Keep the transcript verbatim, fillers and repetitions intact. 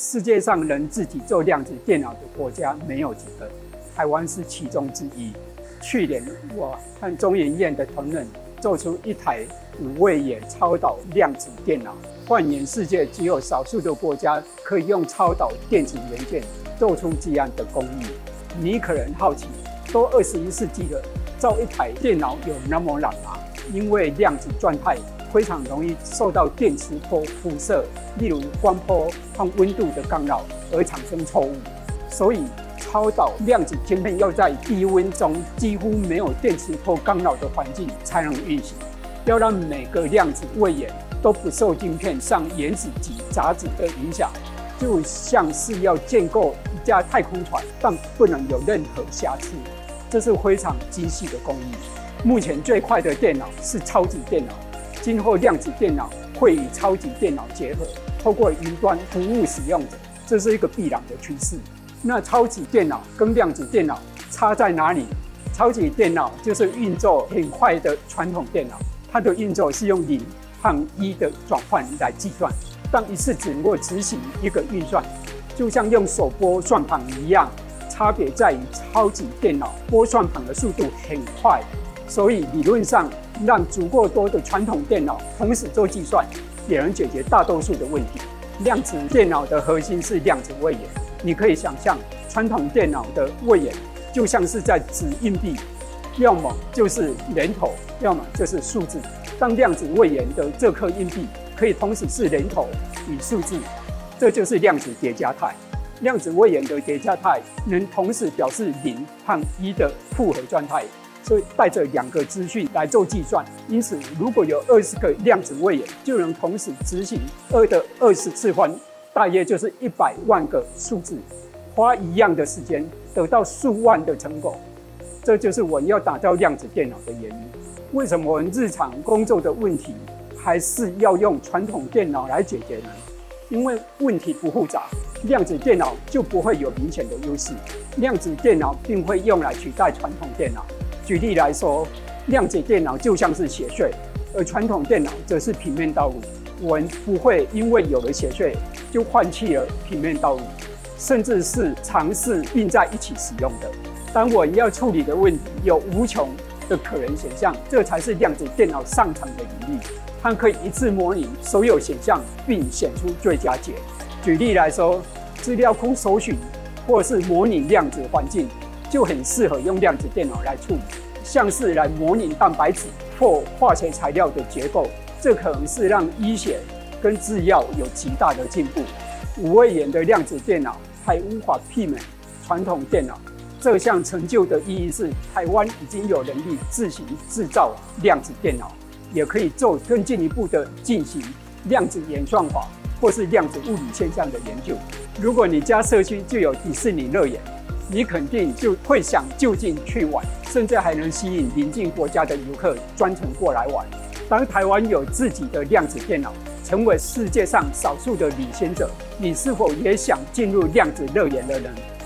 世界上能自己做量子电脑的国家没有几个，台湾是其中之一。去年我和中研院的同仁做出一台五位元超导量子电脑，换言世界只有少数的国家可以用超导电子元件做出这样的工艺。你可能好奇，都二十一世纪了，造一台电脑有那么难吗？因为量子状态非常容易受到电磁波辐射，例如光波和温度的干扰而产生错误，所以超导量子晶片要在低温中几乎没有电磁波干扰的环境才能运行。要让每个量子位元都不受晶片上原子级杂质的影响，就像是要建构一架太空船，但不能有任何瑕疵。这是非常精细的工艺。目前最快的电脑是超级电脑，今后量子电脑会与超级电脑结合，透过云端服务使用者，这是一个必然的趋势。那超级电脑跟量子电脑差在哪里？超级电脑就是运作很快的传统电脑，它的运作是用零和一的转换来计算，但一次只能够执行一个运算，就像用手拨算盘一样。差别在于超级电脑拨算盘的速度很快，所以理论上让足够多的传统电脑同时做计算，也能解决大多数的问题。量子电脑的核心是量子位元，你可以想象传统电脑的位元就像是在指硬币，要么就是人头，要么就是数字。当量子位元的这颗硬币可以同时是人头与数字，这就是量子叠加态。量子位元的叠加态能同时表示零和一的复合状态，所以带着两个资讯来做计算。因此，如果有二十个量子位元，就能同时执行二的二十次方，大约就是一百万个数字，花一样的时间得到数万的成果。这就是我们要打造量子电脑的原因。为什么我们日常工作的问题还是要用传统电脑来解决呢？因为问题不复杂，量子电脑就不会有明显的优势。量子电脑并会用来取代传统电脑。举例来说，量子电脑就像是血税，而传统电脑则是平面道路。我们不会因为有了血税就放弃了平面道路，甚至是尝试并在一起使用的。当我们要处理的问题有无穷的可能选项，这才是量子电脑擅长的领域。它可以一次模拟所有选项，并选出最佳解。举例来说，资料库搜寻或是模拟量子环境，就很适合用量子电脑来处理。像是来模拟蛋白质或化学材料的结构，这可能是让医学跟制药有极大的进步。五位元的量子电脑还无法媲美传统电脑。这项成就的意义是，台湾已经有能力自行制造量子电脑。也可以做更进一步的进行量子演算法或是量子物理现象的研究。如果你家社区就有迪士尼乐园，你肯定就会想就近去玩，甚至还能吸引邻近国家的游客专程过来玩。当台湾有自己的量子电脑，成为世界上少数的领先者，你是否也想进入量子乐园的人？